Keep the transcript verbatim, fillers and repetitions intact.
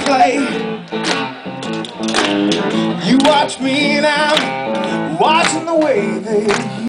play. You watch me and I'm watching the way they